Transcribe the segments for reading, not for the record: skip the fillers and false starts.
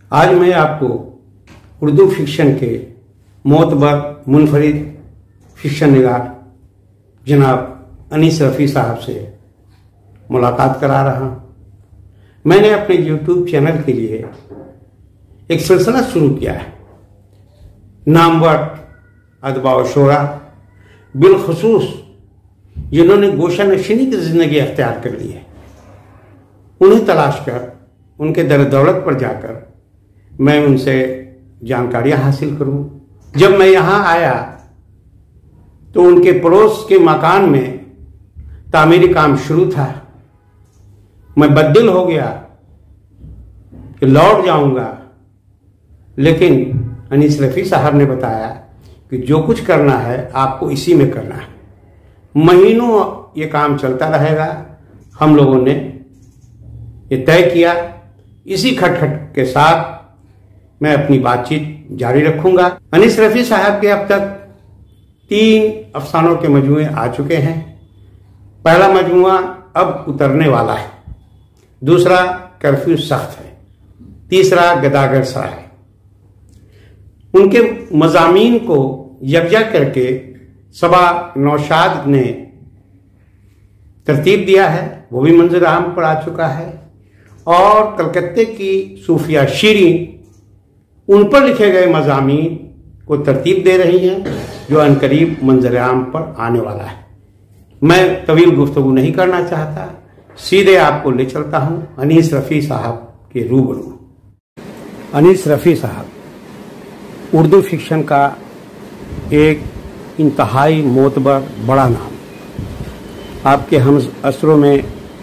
आज मैं आपको उर्दू फिक्शन के मोतबर मुनफरिद फिक्शन निगार जनाब अनीस रफ़ी साहब से मुलाकात करा रहा हूँ। मैंने अपने YouTube चैनल के लिए एक सिलसिला शुरू किया है, नामवर अदबा व शोरा, बिलखसूस जिन्होंने गोशा नशीनी की जिंदगी अख्तियार कर ली है, उन्हें तलाश कर उनके दर दौलत पर जाकर मैं उनसे जानकारियां हासिल करूं। जब मैं यहां आया तो उनके पड़ोस के मकान में तामीरी काम शुरू था। मैं बददिल हो गया कि लौट जाऊंगा, लेकिन अनीस रफ़ी साहब ने बताया कि जो कुछ करना है आपको इसी में करना है। महीनों ये काम चलता रहेगा। हम लोगों ने ये तय किया। इसी खटखट के साथ मैं अपनी बातचीत जारी रखूंगा। अनीस रफ़ी साहब के अब तक 3 अफसानों के मजमूए आ चुके हैं। पहला मजमूआ अब उतरने वाला है, दूसरा कर्फ्यू सख्त है, तीसरा गदागर सरा है। उनके मज़ामीन को यकजा करके सबा नौशाद ने तरतीब दिया है, वो भी मंजर आम पर आ चुका है। और कलकत्ते की सूफिया शीरीन उन पर लिखे गए मज़ामीन को तरतीब दे रही हैं, जो अनकरीब मंजर आम पर आने वाला है। मैं तवील गुफ्तगू नहीं करना चाहता, सीधे आपको ले चलता हूं अनीस रफ़ी साहब के रूबरू। अनीस रफ़ी साहब उर्दू फिक्शन का एक इंतहाई मोतबर बड़ा नाम। आपके हम असरों में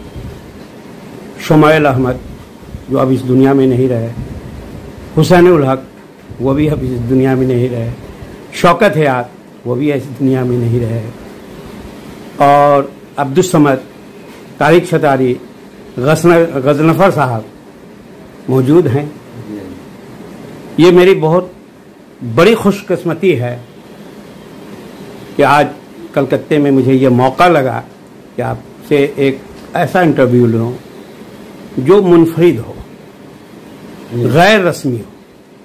शुमाइल अहमद, जो अब इस दुनिया में नहीं रहे, हुसैन उल हक, वो भी अब इस दुनिया में नहीं रहे, शौकत हयात, वो भी इस दुनिया में नहीं रहे, और अब्दुल समद, तारिक शतारी, गजनफर साहब मौजूद हैं। ये मेरी बहुत बड़ी खुशकिस्मती है कि आज कलकत्ते में मुझे ये मौका लगा कि आपसे एक ऐसा इंटरव्यू लूँ जो मुनफरिद हो, गैर रस्मी हो।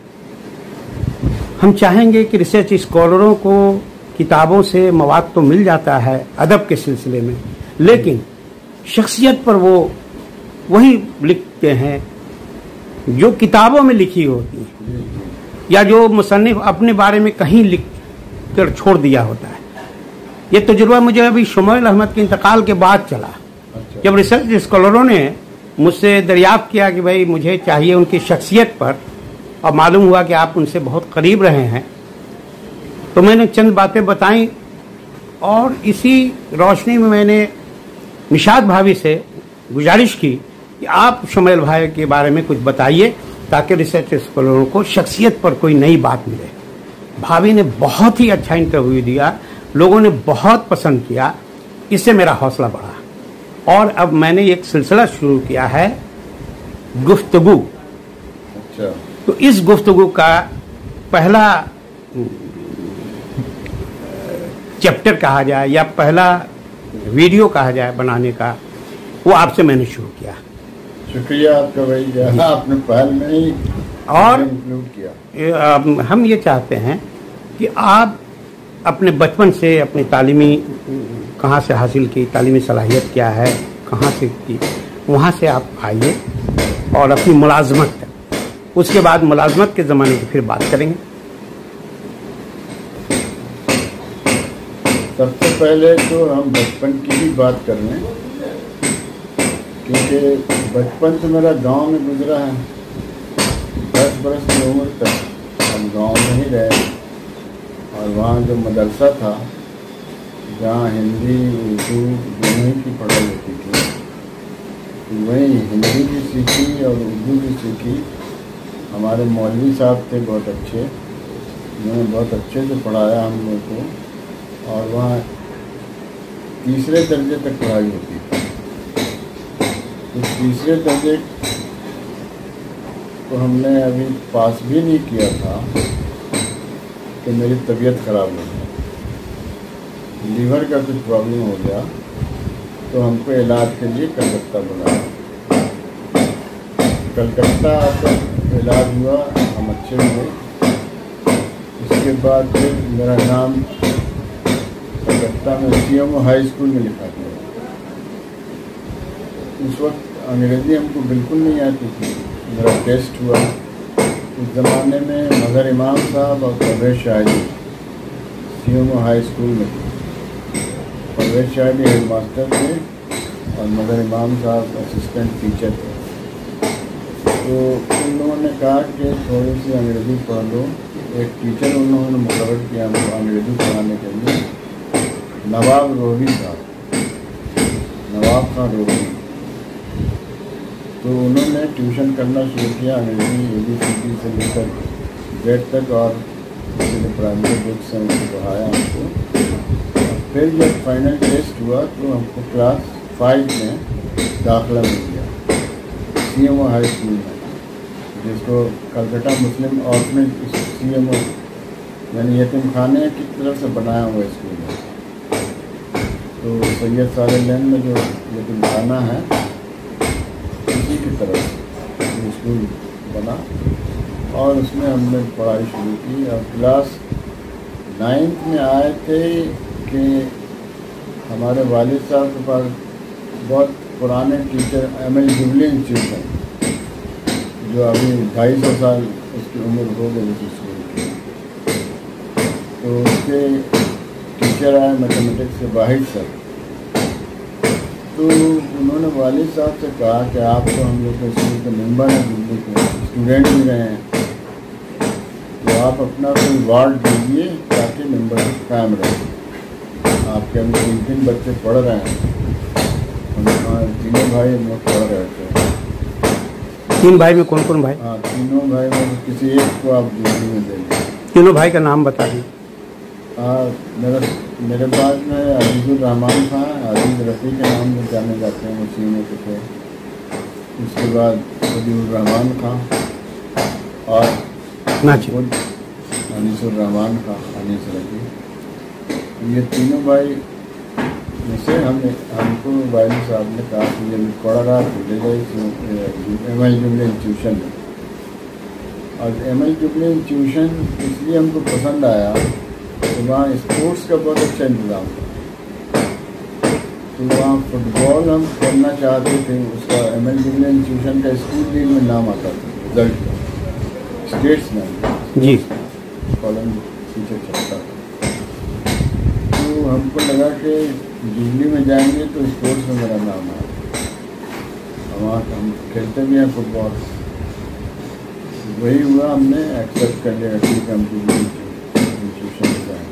हम चाहेंगे कि रिसर्च स्कॉलरों को किताबों से मवाद तो मिल जाता है अदब के सिलसिले में, लेकिन शख्सियत पर वो वही लिखते हैं जो किताबों में लिखी होती है, या जो मुसन्निफ अपने बारे में कहीं लिख कर छोड़ दिया होता है। ये तजुर्बा मुझे अभी शुमाइल अहमद के इंतकाल के बाद चला। जब रिसर्च स्कॉलरों ने मुझसे दरियाफ्त किया कि भाई मुझे चाहिए उनकी शख्सियत पर, और मालूम हुआ कि आप उनसे बहुत करीब रहे हैं, तो मैंने चंद बातें बताई। और इसी रोशनी में मैंने निशात भाभी से गुजारिश की कि आप शुमाइल भाई के बारे में कुछ बताइए, ताकि रिसर्च स्कॉलरों को शख्सियत पर कोई नई बात मिले। भाभी ने बहुत ही अच्छा इंटरव्यू दिया, लोगों ने बहुत पसंद किया। इससे मेरा हौसला बढ़ा और अब मैंने एक सिलसिला शुरू किया है, गुफ्तगू। अच्छा। तो इस गुफ्तगू का पहला चैप्टर कहा जाए या पहला वीडियो कहा जाए बनाने का, वो आपसे मैंने शुरू किया। शुक्रिया आपका भाई, आपने पहल में ही और इंक्लूड किया। हम ये चाहते हैं कि आप अपने बचपन से अपनी तालीमी कहाँ से हासिल की, तालीमी सलाहियत क्या है, कहाँ से की, वहाँ से आप आइए और अपनी मुलाजमत करें। उसके बाद मुलाजमत के ज़माने की फिर बात करेंगे। सबसे पहले तो हम बचपन की भी बात कर लें, क्योंकि बचपन तो मेरा गांव में गुजरा है। 10 बरस की उम्र तक हम गांव में ही रहे, और वहाँ जो मदरसा था जहाँ हिंदी उर्दू दोनों की पढ़ाई होती थी, वहीं हिंदी भी सीखी और उर्दू भी सीखी। हमारे मौलवी साहब थे बहुत अच्छे, उन्होंने बहुत अच्छे से पढ़ाया हम लोग को, और वहाँ तीसरे दर्जे तक पढ़ाई होती थी। उस तीसरे दर्जे को हमने अभी पास भी नहीं किया था कि मेरी तबीयत ख़राब हो गई, लीवर का कुछ प्रॉब्लम हो गया, तो हमको इलाज के लिए कलकत्ता बुलाया। कलकत्ता आकर इलाज हुआ, हम अच्छे हुए। इसके बाद फिर मेरा नाम कलकत्ता में CMO हाई स्कूल में लिखा गया। उस वक्त अंग्रेज़ी हमको बिल्कुल नहीं आती थी। मेरा टेस्ट हुआ। उस ज़माने में मगर इमाम साहब और Parvez Shahidi CMO high school में थे। परवेज़ शाहिदी हेड मास्टर थे और मगर इमाम साहब असिस्टेंट टीचर थे। तो उन लोगों ने कहा कि थोड़ी सी अंग्रेज़ी पढ़ लो। एक टीचर उन लोगों ने मुकर्रर किया हमको अंग्रेज़ी पढ़ाने के लिए, नवाब रोही साहब, नवाब खान रोही। तो उन्होंने ट्यूशन करना शुरू किया अंग्रेज़ी ABCD से लेकर Z तक, और जो प्राइमरी बुक्स हैं उनको पढ़ाया हमको। फिर जब फाइनल टेस्ट हुआ तो हमको क्लास 5 में दाखिला मिल गया CMO हाई स्कूल में, जिसको कलकत्ता मुस्लिम ऑर्फनेज CMO यानी यतीम खाने की तरफ से बनाया हुआ स्कूल है। तो सैयद साले लेन में जो यतीम खाना है उसी की तरफ स्कूल बना, और उसमें हमने पढ़ाई शुरू की। और क्लास 9th में आए थे कि हमारे वालिद साहब के पास बहुत पुराने टीचर ML जुबली इंस्टीट्यूशन, जो अभी 250 साल उसकी उम्र हो गई उस स्कूल की, तो उसके टीचर आए मैथमेटिक्स के वाहिद सर। तो उन्होंने वालिद साहब से कहा कि आप तो हम लोग के स्कूल के मेंबर हैं, जुबली के स्टूडेंट भी रहे हैं, तो आप अपना कोई वार्ड दीजिए ताकि मेंबरशिप कायम रहे। आपके हम 3 बच्चे पढ़ रहे हैं, तीनों भाई हम लोग पढ़ रहे थे। 3 भाई में कौन कौन भाई? हाँ, तीनों भाई में किसी एक को आप जुबली में दे दें। तीनों भाई का नाम बता दीजिए। मेरे पास में अजीजुर रहमान था, अजीज रफ़ी के नाम से जाने जाते हैं, उसी में के थे। उसके बाद अजीजुर रहमान था और अनीसुर रहमान था, अनीस रफ़ी। ये तीनों भाई में से हमको वालिद साहब ने कहा कि ये पढ़ रहा तो ले गए ML जुबली इंस्टीट्यूशन में। और ML जुबली इंस्टीट्यूशन इसलिए हमको पसंद आया तो वहाँ स्पोर्ट्स का बहुत अच्छा इंतज़ाम था। तो वहाँ फुटबॉल हम करना चाहते थे, उसका ML जुबली इंस्टीट्यूशन का स्कूल लीग में नाम आता था, रिजल्ट का स्टेट्स में जी कॉलम पीछे चलता था। तो हमको लगा कि जुबली में जाएंगे तो स्पोर्ट्स में मेरा नाम आया। वहाँ हम खेलते भी हैं फुटबॉल। वही हुआ, हमने एक्सेप्ट कर लिया कि हम जुबली इंस्टीट्यूशन में जाएंगे।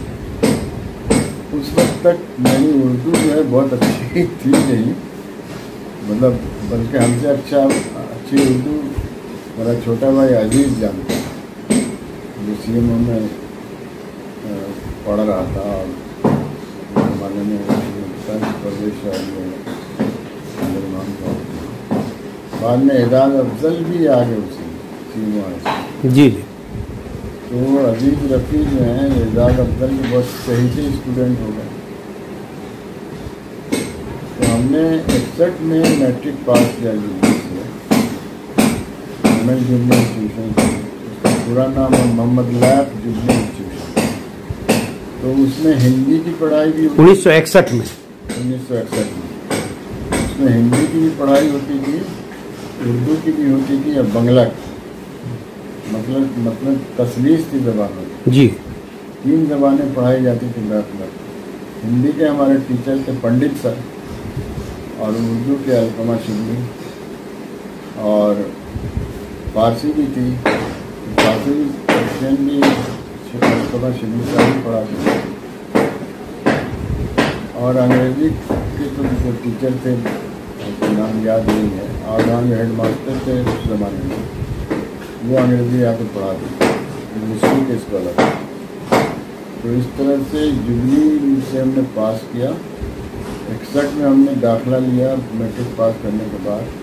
उस वक्त तक मेरी उर्दू जो है बहुत अच्छी थी नहीं, मतलब बल्कि हमसे अच्छी उर्दू मेरा छोटा भाई अजीज़ जानता, जो CMO में पढ़ रहा था। और ज़माने में परवेज़ शाहिदी बाद में एजाज़ अफजल भी आ गए उसी CMO हाई। जी जी। तो अजीज़ रफ़ी जो हैं एजाज़ अफजल के बहुत सही से स्टूडेंट हो गए। तो हमने 61 में मैट्रिक पास किया जुबली से, ML जुबली इंस्टीट्यूशन से। उसका पूरा नाम है मोहम्मद लैफ जुबली इंस्टीट्यूशन। तो उसमें हिंदी की पढ़ाई भी 1961 में 1961 में उसमें हिंदी की भी पढ़ाई होती थी, उर्दू की भी होती थी, या बांग्ला की, मतलब तस्लीस थी ज़बान जी। 3 ज़बानें पढ़ाई जाती थी बैक। हिंदी के हमारे टीचर थे पंडित सर, और उर्दू के अलकमा शिबली, और फारसी भी थी। फारसी भी अलकमा शिबली साहब पढ़ाते थे। और अंग्रेज़ी के तो जो टीचर थे उनका नाम याद नहीं है, और वहाँ हेड मास्टर थे उस ज़माने में, वो अंग्रेज़ी आके पढ़ाते थे, इंग्लिश के स्कॉलर। तो इस तरह से जुबली से हमने पास किया। 61 में हमने दाखिला लिया मैट्रिक पास करने के बाद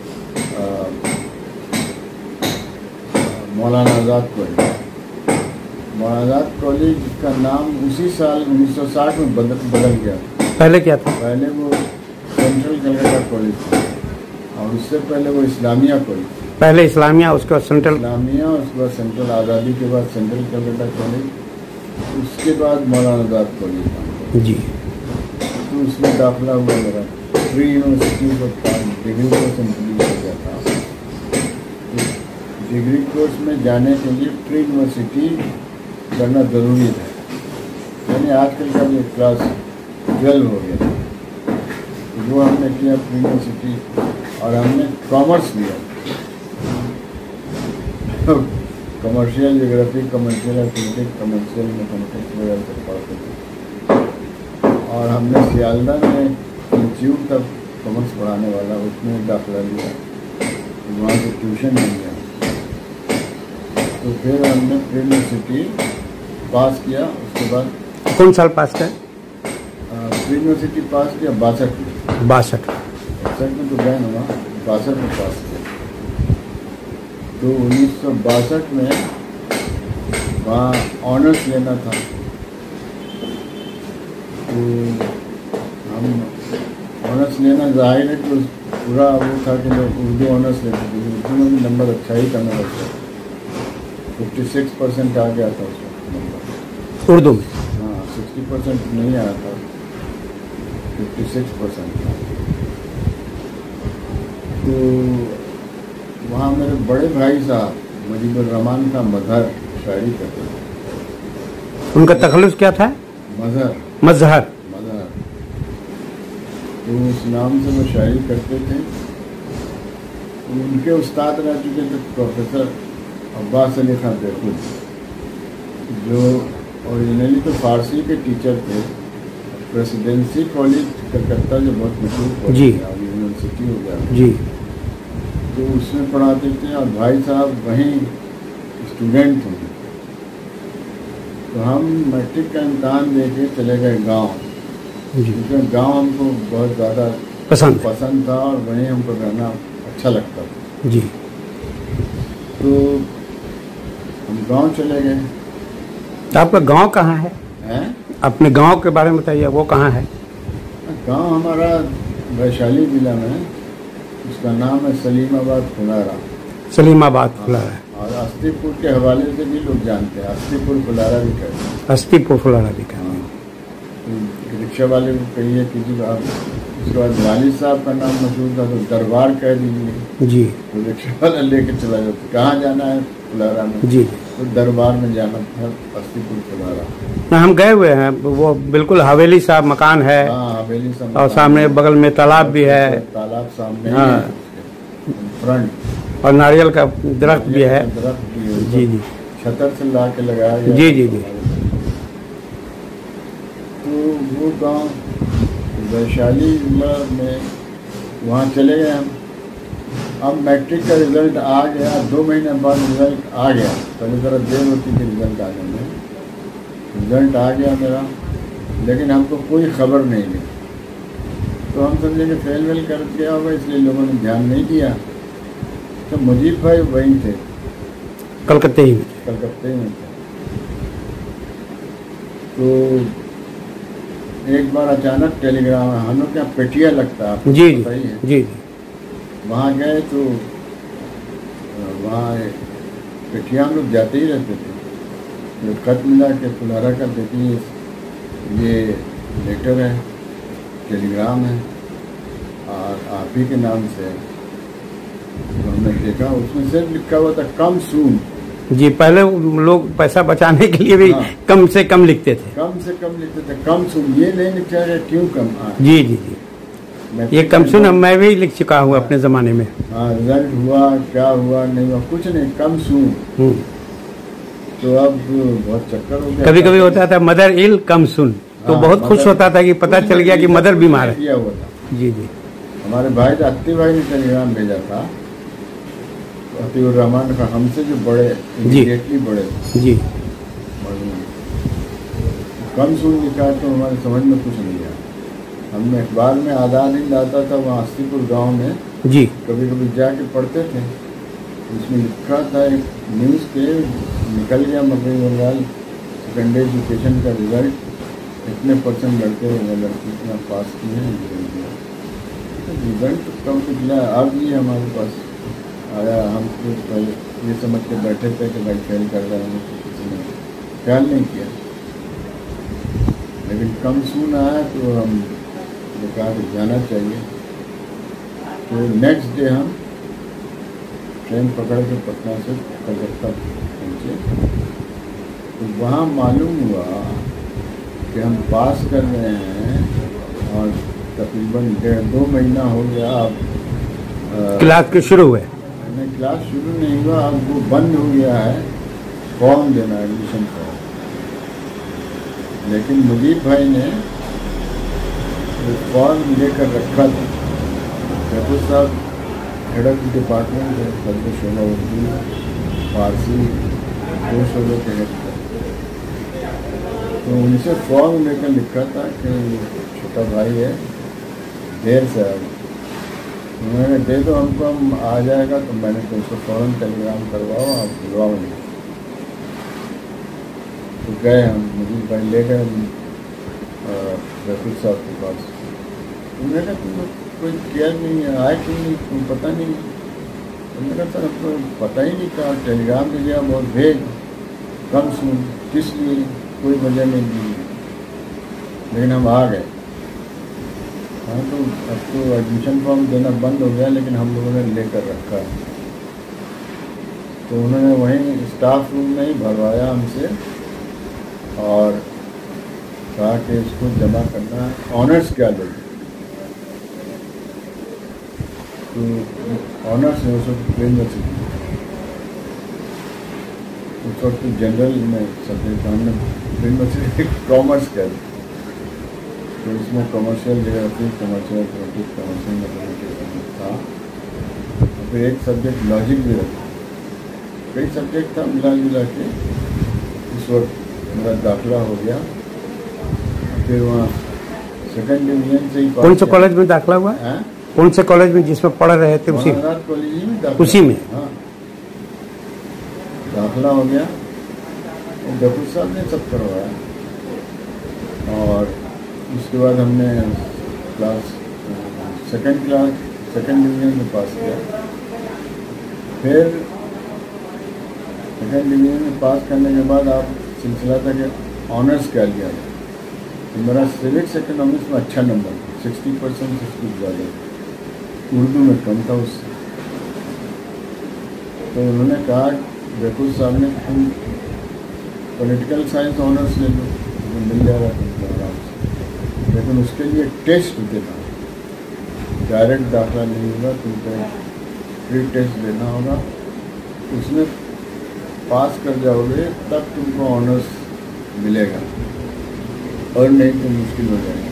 मौलाना आज़ाद कॉलेज। मौलाना आज़ाद कॉलेज का नाम उसी साल 1960 में बदल गया। पहले क्या था? पहले वो सेंट्रल कलकत्ता कॉलेज था, और उससे पहले वो इस्लामिया कॉलेज था। पहले इस्लामिया, उसके बाद सेंट्रल। इस्लामिया, उसके बाद सेंट्रल, आज़ादी के बाद सेंट्रल कलकत्ता कॉलेज, उसके बाद मौलाना आज़ाद कॉलेज जी। तो उसमें दाखिला हुआ मेरा। प्री यूनिवर्सिटी का डिग्री कोर्स कंप्लीट हो गया था। डिग्री कोर्स में जाने के लिए प्री यूनिवर्सिटी करना ज़रूरी है, यानी आजकल का ये क्लास 12 हो गया, तो वो हमने किया प्री यूनिवर्सिटी, और हमने कॉमर्स लिया, commercial geography, commercial athletics, commercial mathematics वगैरह सब पढ़ते थे। और हमने सियालदा में इंस्टीट्यूट तक कॉमर्स पढ़ाने वाला, उसमें दाखिला लिया, वहाँ से ट्यूशन लिया। तो फिर हमने प्री यूनिवर्सिटी पास किया। उसके बाद कौन साल पास किया? प्री यूनिवर्सिटी पास किया 62 में। 62 में तो गए ना, वहाँ 62 में पास किया। तो 1962 में वहाँ ऑनर्स लेना था, तो हम ऑनर्स लेना जाहिर है कि पूरा वो था कि लोग उर्दू ऑनर्स लेते थे। उर्दू में भी नंबर अच्छा ही था मेरा, 56% आ गया था उसमें नंबर उर्दू में। हाँ, 60% नहीं आया था, 56% था। तो वहाँ मेरे बड़े भाई साहब मुजीबुर रहमान का मजहर शायरी करते थे। उनका तखल्लुस क्या था? मजहर। मजहर। तो उस नाम से वो शायरी करते थे। उनके उस्ताद रह चुके थे प्रोफेसर अब्बास अली खान बेखुद, जो ओरिजिनली तो फारसी के टीचर थे। प्रेसिडेंसी कॉलेज कलकत्ता जो बहुत मशहूर कॉलेज है, अभी यूनिवर्सिटी हो गया जी, तो उसमें पढ़ाते थे। और भाई साहब वहीं स्टूडेंट थे। तो हम मैट्रिक का इम्तहान दे के चले गए गाँव, क्योंकि गांव हमको बहुत ज़्यादा पसंद था और वहीं हमको रहना अच्छा लगता था जी। तो हम गांव चले गए। तो आपका गांव कहाँ है? अपने गांव के बारे में बताइए, वो कहाँ है? गांव हमारा वैशाली जिला में, उसका नाम है सलीमाबाद फुलारा। सलीमाबाद फुलारा। और अस्तीपुर के हवाले से भी लोग जानते हैं, अस्तीपुर फुलारा भी कहते हैं। अस्तीपुर फुलारा भी कहते हैं। रिक्शा वाले को कहिए किसी को आप, उसके बाद वालिद साहब का नाम मशहूर था तो दरबार कह दीजिए जी, तो रिक्शा वाला लेके चला जाता। कहाँ जाना है? फुलारा में जी, तो दरबार में जाना था, अस्तीपुर फुलारा। हम गए हुए हैं, वो बिल्कुल हवेली सा मकान है। हाँ, हवेली सा। और सामने बगल में तालाब भी है। तालाब सामने हाँ, फ्रंट। और नारियल का दरख्त भी है। दरख्त भी है, जी जी, छतर से ला के लगाया गया। जी जी जी। तो वो गांव वैशाली जिला में, वहाँ चले गए हम। अब मैट्रिक का रिज़ल्ट आ गया, 2 महीने बाद रिज़ल्ट आ गया। पहले ज़रा देर होती थी रिज़ल्ट आने में। रिज़ल्ट आ गया मेरा, लेकिन हमको कोई खबर नहीं मिली। तो हम समझे कि फेल वेल कर गया होगा, इसलिए लोगों ने ध्यान नहीं दिया। तो मुजीब भाई वहीं थे, कलकत्ते ही में। कलकत्ते में थे। तो एक बार अचानक टेलीग्राम, हम लोग क्या पेटिया लगता है, जी पता ही है। जी, वहाँ गए तो वहाँ पेटिया हम लोग जाते ही रहते थे। तो खत मिला के फुलारा का, देखिए ये लेटर है, टेलीग्राम है और आप ही के नाम से है। तो हमने देखा, उसमें सिर्फ लिखा हुआ था कम सून। जी, पहले लोग पैसा बचाने के लिए भी हाँ, कम से कम लिखते थे। कम से कम लिखते थे, कम सुन। ये नहीं लिखा है क्यों कम। जी जी जी, ये कम सुन मैं भी लिख चुका हूँ अपने ज़माने में। हाँ, रिजल्ट हुआ, क्या हुआ, नहीं हुआ, कुछ नहीं, कम सुन। तो अब बहुत चक्कर हो गया। कभी कभी होता था मदर इल कम सुन, तो बहुत खुश होता था कि पता चल गया कि मदर बीमार है। किया हुआ था। जी जी। हमारे भाई अत्ती भाई ने टेलीग्राम भेजा था, अतीउर रहमान का, हमसे जो बड़े, इमीडिएटली बड़े जी। कम सुन लिखा है, तो हमारे समझ में कुछ नहीं आया। हमने अखबार में आज़ाद हिंद आता था, वहाँ अस्तीपुर गाँव में जी, कभी कभी जाके पढ़ते थे। उसमें लिखा था एक न्यूज़ के, निकल गया मकई बंगाल सेकेंडरी एजुकेशन का रिजल्ट, इतने % लड़के लड़की इतना पास किए हैं। रिजल्ट कम निकला, अब ये हमारे पास आया, हम तो ये समझ के बैठे थे कि भाई फेल कर रहे हैं, तो किसी ने ख्याल नहीं किया। लेकिन कम सून आया तो हम कहा कि जाना चाहिए। तो नेक्स्ट डे हम ट्रेन पकड़ के पटना से कलकत्ता पहुँचे। तो वहाँ मालूम हुआ कि हम पास कर रहे हैं और तकरीबन 1.5-2 महीना हो गया। अब क्लास के शुरू हुए? नहीं, क्लास शुरू नहीं हुआ, अब वो बंद हो गया है फॉर्म देना, एडमिशन फॉर्म। लेकिन मुजीब भाई ने वो फॉर्म लेकर रखा था। जयपुर साहब हेड ऑफ डिपार्टमेंट है, सब्जेक्ट शोभा उर्दू फारसी 2 शोबे के हेड थे। तो उनसे फॉर्म लेकर लिखा था कि छोटा भाई है, देर से आए। उन्होंने दे दो हमको, हम आ जाएगा। तो मैंने तो उसको फ़ौरन टेलीग्राम करवाओ, आप बुलवाओ नहीं। तो गए हम, मुझे भाई ले गए रफीक साहब के पास। उन्होंने कहा तुमको कोई केयर नहीं है, आए क्यों नहीं, तुम पता नहीं। उन्होंने कहा सर हमको पता ही नहीं था, टेलीग्राम दे दिया बहुत भेज, कम सुन, किस लिए, कोई वजह नहीं दी, लेकिन हम आ गए। हाँ, तो अब तो एडमिशन फॉर्म देना बंद हो गया, लेकिन हम लोगों ने लेकर रखा है। तो उन्होंने वहीं स्टाफ रूम में ही भरवाया हमसे और कहा कि इसको जमा करना है, ऑनर्स क्या लोगे। तो ऑनर्स है उस वक्त यूनिवर्सिटी, उस वक्त जनरल में सब्जेक्ट हमने यूनिवर्सिटी कॉमर्स कर। तो इसमें commercial geography, commercial politics, commercial mathematics था। और फिर एक सब्जेक्ट लॉजिक भी रखा, कई सब्जेक्ट था मिला जुला के। इस वक्त मेरा दाखिला हो गया। फिर वहाँ सेकेंड डिवीजन से ही कौन से कॉलेज में दाखिला हुआ है? कौन से कॉलेज में जिसमें पढ़ रहे थे? उसी कॉलेज में, उसी में। हाँ, दाखिला हो गया। और जयपुर साहब ने सब करवाया। और उसके बाद हमने सेकंड डिवीजन में पास किया। फिर सेकंड डिवीजन में पास करने के बाद आप सिलसिला था कि ऑनर्स क्या लिया। तो मेरा सिविक्स इकोनॉमिक्स में अच्छा नंबर था, 60% से कुछ ज़्यादा, उर्दू में कम था उससे। तो उन्होंने कहा जयपुर साहब ने, तुम पॉलिटिकल साइंस ऑनर्स ले लो, तो मिल जाएगा तुमको आराम से, लेकिन उसके लिए टेस्ट देना, डायरेक्ट दाखिला नहीं होगा, तुमको प्री टेस्ट देना होगा। उसमें पास कर जाओगे तब तुमको ऑनर्स मिलेगा, और नहीं तो मुश्किल हो जाएगा।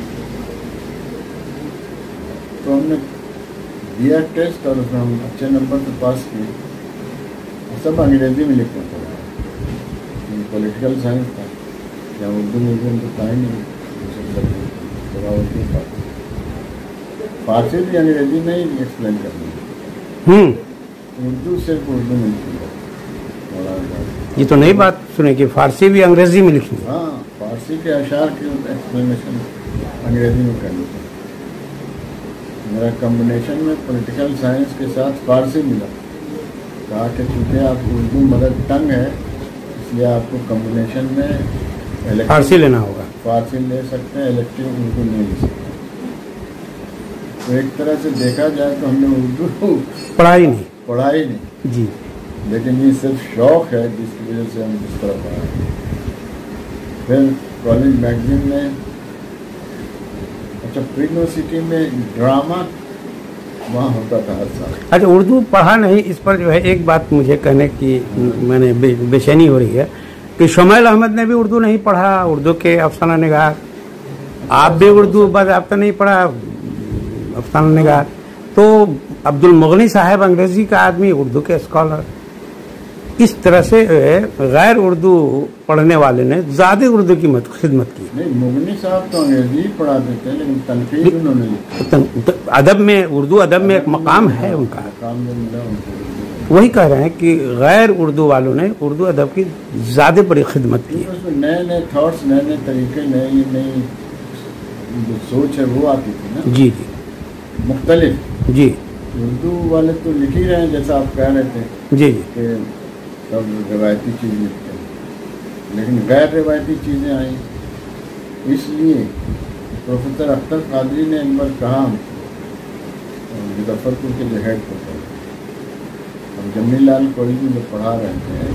तो हमने दिया टेस्ट और उसमें हम अच्छे नंबर से पास किए। सब अंग्रेज़ी में लिखना था, पॉलिटिकल साइंस था, या उर्दू मीडियम तो था ही नहीं, थोड़ा उर्दू था। फारसी भी अंग्रेजी में ही एक्सप्लेन करनी, उर्दू सिर्फ उर्दू में लिखी। ये तो नई बात सुने कि फारसी भी अंग्रेजी में लिखी। हाँ, फारसी के अशार की एक्सप्लेनेशन अंग्रेजी में करनी थी। मेरा कॉम्बिनेशन में पॉलिटिकल साइंस के साथ फारसी मिला। कहा कि चूँकि आप उर्दू मदर टंग है, इसलिए आपको कॉम्बिनेशन में फारसी लेना होगा। फारसी ले सकते हैं, इलेक्टिव उर्दू नहीं ले सकते। तो एक तरह से देखा जाए तो हमने उर्दू पढ़ा ही नहीं जी, लेकिन ये सिर्फ शौक़ है जिसकी वजह से हम इस तरह पढ़ा। फिर कॉलेज मैगजीन में, अच्छा प्री यूनिवर्सिटी में ड्रामा वहाँ होता था हर साल। अच्छा, उर्दू पढ़ा नहीं, इस पर जो है एक बात मुझे कहने की मैंने बेचैनी हो रही है कि शुमैल अहमद ने भी उर्दू नहीं पढ़ा, उर्दू के अफसाना निगार। आप भी उर्दू बाज़ाब्ता नहीं पढ़ा, अफसाना निगार। तो अब्दुल मुगनी साहब अंग्रेजी का आदमी, उर्दू के स्कॉलर। इस तरह से गैर उर्दू पढ़ने वाले ने ज़्यादा उर्दू की खिदमत की। नहीं, मुगनी साहब तो अंग्रेजी पढ़ाते थे, लेकिन तनकीद उन्होंने लिखी। अदब में, उर्दू अदब में एक मकाम है उनका, मकाम जो मिला उनको। वही कह रहे हैं कि गैर उर्दू वालों ने उर्दू अदब की ज़्यादा बड़ी खिदमत की। उसमें नए नए थॉट्स, नए नए तरीके, नई नई जो सोच है वो आती थी ना। जी जी, मुख्तलिफ। जी, उर्दू वाले तो लिख ही रहे हैं जैसा आप कह रहे थे जी जी कि सब रिवायती चीज़ लिखते हैं, लेकिन गैर रिवायती चीज़ें आई। इसलिए प्रोफेसर अख्तर कादरी ने एक बार कहा, मुजफ्फरपुर के जो हेड प्रोफेसर और जमील लाल कॉलेज में जो पढ़ा रहे थे,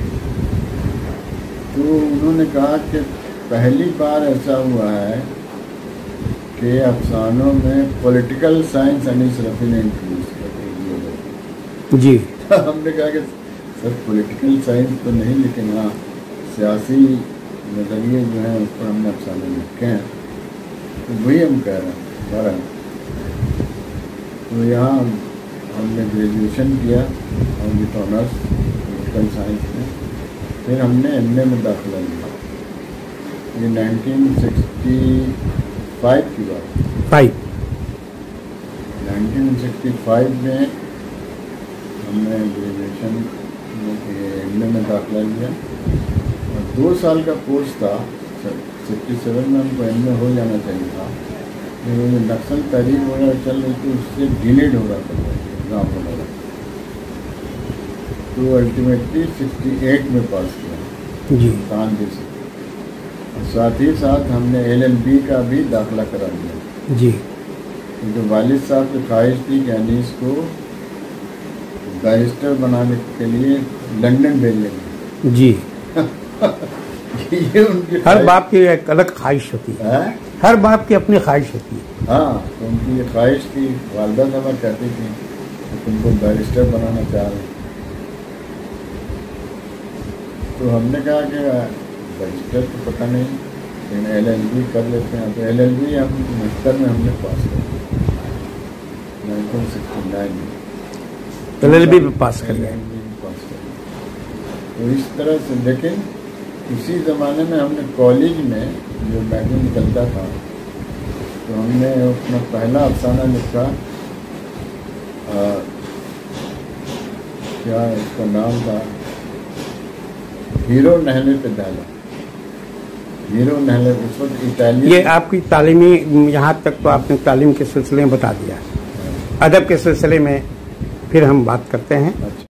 तो उन्होंने कहा कि पहली बार ऐसा हुआ है कि अफसानों में पॉलिटिकल साइंस अनीस रफ़ी ने इंट्रोड्यूस किया जी। हमने कहा कि सर पॉलिटिकल साइंस तो नहीं, लेकिन हाँ सियासी नज़रिए जो हैं उस पर हमने अफसाने लिखे हैं, तो वही हम कह रहे हैं। तो यहाँ हमने ग्रेजुएशन किया और विथ ऑनर्स पॉलिटिकल साइंस में, फिर हमने MA में दाखिला लिया। ये 1965 की बात। 1965 में हमने ग्रेजुएशन MA में दाखिला लिया और 2 साल का कोर्स था। 67 में हमको MA हो जाना चाहिए था, लेकिन नक्सल तहरीक वगैरह चल रही थी, उससे डिलेड हो रहा था एग्ज़ाम वगैरह, तो अल्टीमेटली 68 में पास किया जी। कानपुर से। और साथ ही साथ हमने LLB का भी दाखिला करा दिया जी। क्योंकि वालिद साहब की ख्वाहिश थी कि अनीस को बैरिस्टर बनाने के लिए लंदन भेज लेंगे जी। ये उनकी हर बाप की एक अलग ख्वाहिश होती है, हर बाप की अपनी ख्वाहिश होती है। हाँ, तो उनकी ये ख्वाहिश थी। वालदा साहब कहती थी कि तुमको बैरिस्टर बनाना चाह रहे हैं, तो हमने कहा कि बैरिस्टर तो पता नहीं, लेकिन LLB कर लेते हैं। तो LLB हम 69 में हमने पास कर दिया, 1969 में LLB में पास कर गए। तो इस तरह से, लेकिन उसी ज़माने में हमने कॉलेज में जो मैगज़ीन निकलता था, तो हमने अपना पहला अफसाना लिखा, क्या इसका नाम था, हीरो नहले पे डाला। हीरो नहले उस वक्त इटालियन। ये आपकी तालीमी, यहाँ तक तो आपने तालीम के सिलसिले में बता दिया, अदब के सिलसिले में फिर हम बात करते हैं।